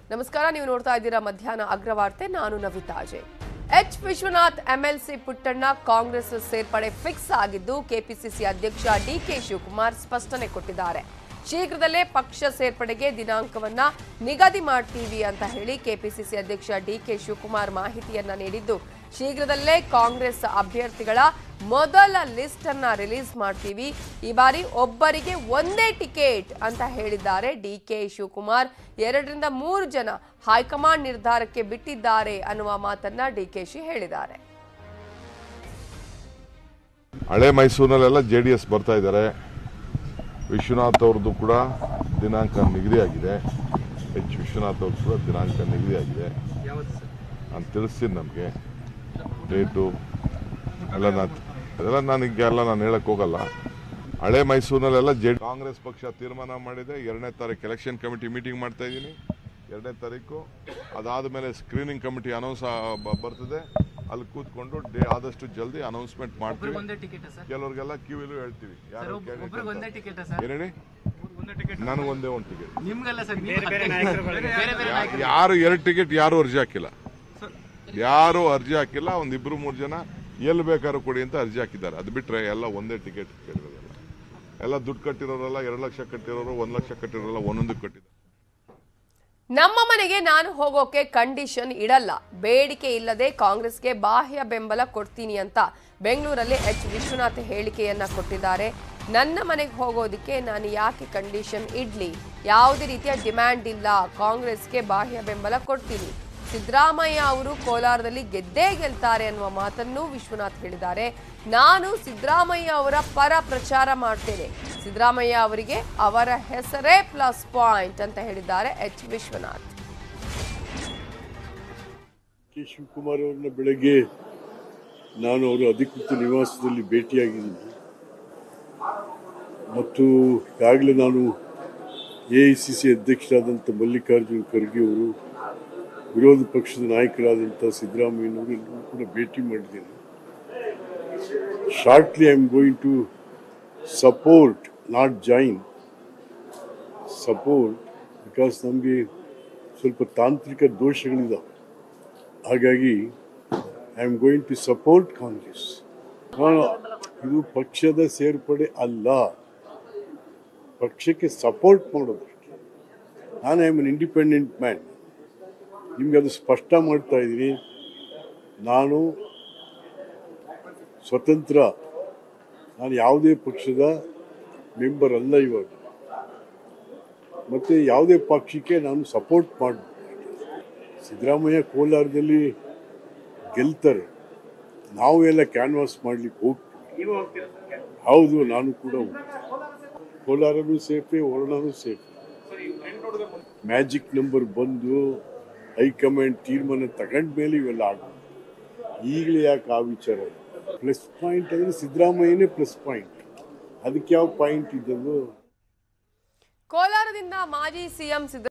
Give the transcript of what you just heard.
ನಮಸ್ಕಾರ, ನೀವು ನೋಡ್ತಾ ಇದ್ದೀರಾ ಮಧ್ಯಾಹ್ನ ಅಗ್ರವಾರ್ತೆ. ನಾನು ನವಿತಾಜೆ. ವಿಶ್ವನಾಥ್ ಎಂಎಲ್ಸಿ ಪುಟ್ಟಣ್ಣ ಕಾಂಗ್ರೆಸ್ ಸೇರ್ಪಡೆ ಫಿಕ್ಸ್ ಆಗಿದ್ದು ಕೆಪಿಸಿಸಿ ಅಧ್ಯಕ್ಷ ಡಿಕೆ ಶಿವಕುಮಾರ್ ಸ್ಪಷ್ಟನೆ ಕೊಟ್ಟಿದ್ದಾರೆ. ಶೀಘ್ರದಲ್ಲೇ ಪಕ್ಷ ಸೇರ್ಪಡೆಗೆ ದಿನಾಂಕವನ್ನ ನಿಗದಿ ಮಾಡ್ತೀವಿ ಅಂತ ಹೇಳಿ ಕೆಪಿಸಿಸಿ ಅಧ್ಯಕ್ಷ ಡಿಕೆ ಶಿವಕುಮಾರ್ ಮಾಹಿತಿಯನ್ನ ನೀಡಿದ್ದು, ಶೀಘ್ರದಲ್ಲೇ ಕಾಂಗ್ರೆಸ್ ಅಭ್ಯರ್ಥಿಗಳ ಮೊದಲ ಲಿಸ್ಟ್ ಅನ್ನ ರಿಲೀಸ್ ಮಾಡ್ತೀವಿ. ಈ ಬಾರಿ ಒಬ್ಬರಿಗೆ ಒಂದೇ ಟಿಕೆಟ್ ಅಂತ ಹೇಳಿದ್ದಾರೆ ಡಿಕೆ ಶಿವಕುಮಾರ್. 2 ರಿಂದ 3 ಜನ ಹೈಕಮಾಂಡ್ ನಿರ್ಧಾರಕ್ಕೆ ಬಿಟ್ಟಿದ್ದಾರೆ ಅನ್ನುವ ಮಾತನ್ನ ಡಿಕೆಶಿ ಹೇಳಿದ್ದಾರೆ. ಹಳೆ ಮೈಸೂರಿನಲ್ಲೆಲ್ಲ JDS ಬರ್ತಾ ಇದ್ದಾರೆ. ವಿಶ್ವನಾಥ್ ಅವ್ರದ್ದು ಕೂಡ ದಿನಾಂಕ ನಿಗದಿಯಾಗಿದೆ. ವಿಶ್ವನಾಥ್ ಅವ್ರದ್ದು ಕೂಡ ದಿನಾಂಕ ನಿಗದಿಯಾಗಿದೆ ಅಂತ ತಿಳಿಸ್ತೀನಿ. ನಮಗೆ ಡೇಟು ಅದೆಲ್ಲ ನಾನು ಹೇಳಕ್ ಹೋಗಲ್ಲ. ಹಳೆ ಮೈಸೂರಿನಲ್ಲೆಲ್ಲ ಕಾಂಗ್ರೆಸ್ ಪಕ್ಷ ತೀರ್ಮಾನ ಮಾಡಿದೆ. 2ನೇ ತಾರೀಕು ಎಲೆಕ್ಷನ್ ಕಮಿಟಿ ಮೀಟಿಂಗ್ ಮಾಡ್ತಾ ಇದ್ದೀನಿ. 2ನೇ ತಾರೀಕು ಅದಾದ ಮೇಲೆ ಸ್ಕ್ರೀನಿಂಗ್ ಕಮಿಟಿ ಅನೌನ್ಸ್ ಬರ್ತದೆ. ಅಲ್ಲಿ ಕೂತ್ಕೊಂಡು ಆದಷ್ಟು ಜಲ್ದಿ ಅನೌನ್ಸ್ಮೆಂಟ್ ಮಾಡ್ತೀವಿ. ಕೆಲವ್ರಿಗೆಲ್ಲ ಕ್ಯೂವಿಲು ಹೇಳ್ತೀವಿ. ನನಗೆ ಒಂದೇ ಒಂದು ಟಿಕೆಟ್. ಯಾರು 2 ಟಿಕೆಟ್ ಯಾರು ಅರ್ಜಿ ಹಾಕಿಲ್ಲ. ಒಂದು 2-3 ಜನ ಎಲ್ಲಿ ಬೇಕಾದ್ರೂ ಕೊಡಿ ಅಂತ ಅರ್ಜಿ ಹಾಕಿದ್ದಾರೆ. ಅದು ಬಿಟ್ರೆ ಎಲ್ಲ ಒಂದೇ ಟಿಕೆಟ್ ಕೇಳಿರೋದಲ್ಲ. ಎಲ್ಲ ದುಡ್ಡು ಕಟ್ಟಿರೋರೆಲ್ಲ 2 ಲಕ್ಷ ಕಟ್ಟಿರೋರು, 1 ಲಕ್ಷ ಕಟ್ಟಿರೋಲ್ಲ, ಒಂದೊಂದಕ್ಕೆ ಕಟ್ಟಿದ್ದಾರೆ. ನಮ್ಮ ಮನೆಗೆ ನಾನು ಹೋಗೋಕೆ ಕಂಡೀಷನ್ ಇಡಲ್ಲ, ಬೇಡಿಕೆ ಇಲ್ಲದೆ ಕಾಂಗ್ರೆಸ್ಗೆ ಬಾಹ್ಯ ಬೆಂಬಲ ಕೊಡ್ತೀನಿ ಅಂತ ಬೆಂಗಳೂರಲ್ಲಿ ವಿಶ್ವನಾಥ್ ಹೇಳಿಕೆಯನ್ನ ಕೊಟ್ಟಿದ್ದಾರೆ. ನನ್ನ ಮನೆಗೆ ಹೋಗೋದಕ್ಕೆ ನಾನು ಯಾಕೆ ಕಂಡೀಷನ್ ಇಡ್ಲಿ? ಯಾವುದೇ ರೀತಿಯ ಡಿಮ್ಯಾಂಡ್ ಇಲ್ಲ, ಕಾಂಗ್ರೆಸ್ಗೆ ಬಾಹ್ಯ ಬೆಂಬಲ ಕೊಡ್ತೀನಿ. ಸಿದ್ದರಾಮಯ್ಯ ಅವರು ಕೋಲಾರದಲ್ಲಿ ಗೆದ್ದೇ ಗೆಲ್ತಾರೆ ಅನ್ನುವ ಮಾತನ್ನು ವಿಶ್ವನಾಥ್ ಹೇಳಿದ್ದಾರೆ. ನಾನು ಸಿದ್ದರಾಮಯ್ಯ ಅವರ ಪರ ಪ್ರಚಾರ ಮಾಡ್ತೇನೆ. ಸಿದ್ದರಾಮಯ್ಯ ಅವರಿಗೆ ಅವರ ಹೆಸರೇ ಪ್ಲಸ್ ಪಾಯಿಂಟ್ ಅಂತ ಹೇಳಿದ್ದಾರೆ ವಿಶ್ವನಾಥ್. ಕೆ ಶಿವಕುಮಾರ್ ಅವರನ್ನ ಬೆಳಗ್ಗೆ ನಾನು ಅವರ ಅಧಿಕೃತ ನಿವಾಸದಲ್ಲಿ ಭೇಟಿಯಾಗಿದ್ದೀನಿ ಮತ್ತು ಈಗಾಗಲೇ ನಾನು AICC ಅಧ್ಯಕ್ಷರಾದಂಥ ಮಲ್ಲಿಕಾರ್ಜುನ್ ಖರ್ಗೆ ಅವರು, ವಿರೋಧ ಪಕ್ಷದ ನಾಯಕರಾದಂಥ ಸಿದ್ದರಾಮಯ್ಯನವರು ಎಲ್ಲರೂ ಕೂಡ ಭೇಟಿ ಮಾಡಿದ್ದೇನೆ. Shortly I am going to support, not join, support, because ನಮಗೆ ಸ್ವಲ್ಪ ತಾಂತ್ರಿಕ ದೋಷಗಳಿದ್ದಾವೆ. ಹಾಗಾಗಿ I am going to support Congress. ಇದು ಪಕ್ಷದ ಸೇರ್ಪಡೆ ಅಲ್ಲ, ಪಕ್ಷಕ್ಕೆ ಸಪೋರ್ಟ್ ಮಾಡೋದಕ್ಕೆ. ನಾನು I am an independent man. ನಿಮಗೆ ಅದು ಸ್ಪಷ್ಟ ಮಾಡ್ತಾ ಇದ್ದೀನಿ. ನಾನು ಸ್ವತಂತ್ರ, ನಾನು ಯಾವುದೇ ಪಕ್ಷದ ಮೆಂಬರ್ ಅಲ್ಲ ಇವಾಗ. ಮತ್ತು ಯಾವುದೇ ಪಕ್ಷಕ್ಕೆ ನಾನು ಸಪೋರ್ಟ್ ಮಾಡಿ. ಸಿದ್ದರಾಮಯ್ಯ ಕೋಲಾರದಲ್ಲಿ ಗೆಲ್ತಾರೆ, ನಾವು ಎಲ್ಲ ಕ್ಯಾನ್ವಾಸ್ ಮಾಡಲಿಕ್ಕೆ ಹೋಗ್ತೀವಿ. ಹೌದು, ನಾನು ಕೂಡ ಕೋಲಾರನೂ ಸೇಫೆ, ವರ್ಣನೂ ಸೇಫೆ. ಮ್ಯಾಜಿಕ್ ನಂಬರ್ ಬಂದು ಹೈಕಮಾಂಡ್ ತೀರ್ಮಾನ ತಗೊಂಡ ಮೇಲೆ ಇವೆಲ್ಲ ಆಗೋದು. ಈಗಲೇ ಯಾಕೆ ಆ ವಿಚಾರ? ಪ್ಲಸ್ ಪಾಯಿಂಟ್ ಅಂದರೆ ಸಿದ್ದರಾಮಯ್ಯನೇ ಪ್ಲಸ್ ಪಾಯಿಂಟ್. ಅದಕ್ಕೆ ಯಾವ ಪಾಯಿಂಟ್ ಇದ್ದದ್ದು? ಕೋಲಾರದಿಂದ ಮಾಜಿ ಸಿಎಂ